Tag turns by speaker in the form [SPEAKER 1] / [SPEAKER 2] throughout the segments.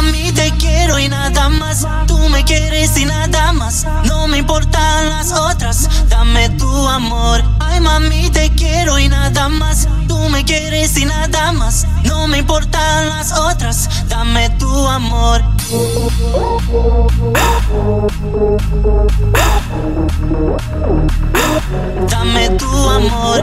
[SPEAKER 1] mami, te quiero y nada más. Tú me quieres y nada más. No me importan las otras, dame tu amor. Ay, mami, te quiero y nada más. Tú me quieres y nada más. No me importan las otras, dame tu amor. Dame tu amor.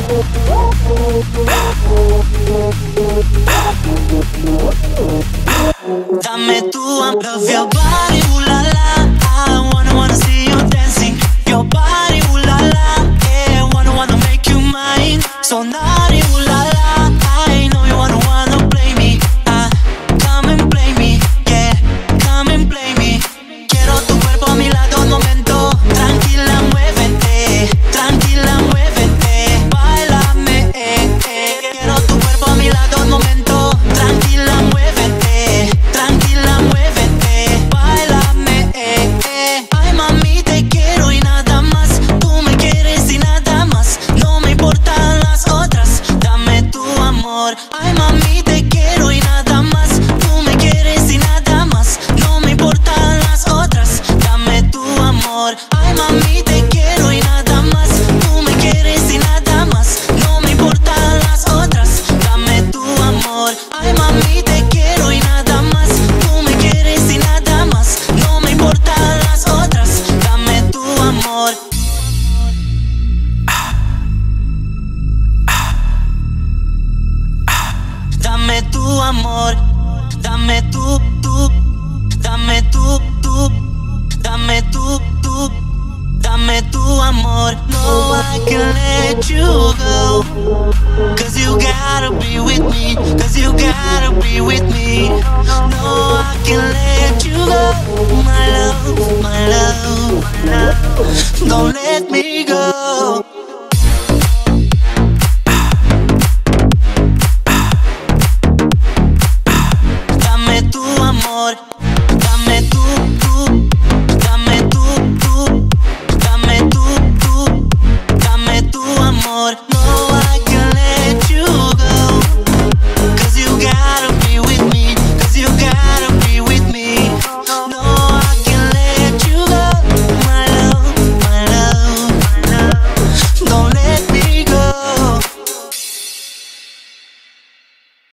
[SPEAKER 1] Dame tu amor. Love your body, ooh la la. I wanna see you dancing. Your body, ooh la la. Yeah, wanna make you mine. So naughty, ooh la la. I know you wanna play me. Come and play me. Yeah, come and play me. Quiero tu cuerpo a mi lado un momento. Tranquila, muévete. Tranquila, muévete. Báilame, Quiero tu cuerpo a mi lado un momento. Tranquila, muévete. Tranquila, muévete. Báilame, Ay, mami, te quiero y nada más. Tú me quieres y nada más. No me importan las otras, dame tu amor. Ay, mami, te quiero y nada más. Tú me quieres y nada más. No me importan las otras, dame tu amor. Ay, mami, te quiero y nada más. Tú me quieres y nada más. No me importan las otras, dame tu amor. Ay, mami, te quiero y nada más. Tú me quieres y nada más. No me importan las otras, dame tu amor. Dame tu amor. Dame tu, dame tu, dame tu, dame tu amor. No, I can let you go, 'cause you gotta be with me, 'cause you gotta be with me. No, I can let you go, my love, my love, my love. Don't let me go.